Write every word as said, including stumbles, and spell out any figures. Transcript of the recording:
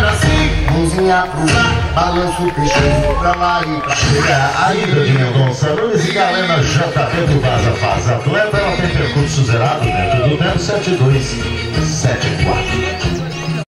mãozinha pro ar, balanço o peixinho pra lá e pra chegar. Aida de Mendonça, Nunes e Galena, J P do Vaza Faz Atleta, ela tem percurso zerado dentro do tempo sete dois sete quatro.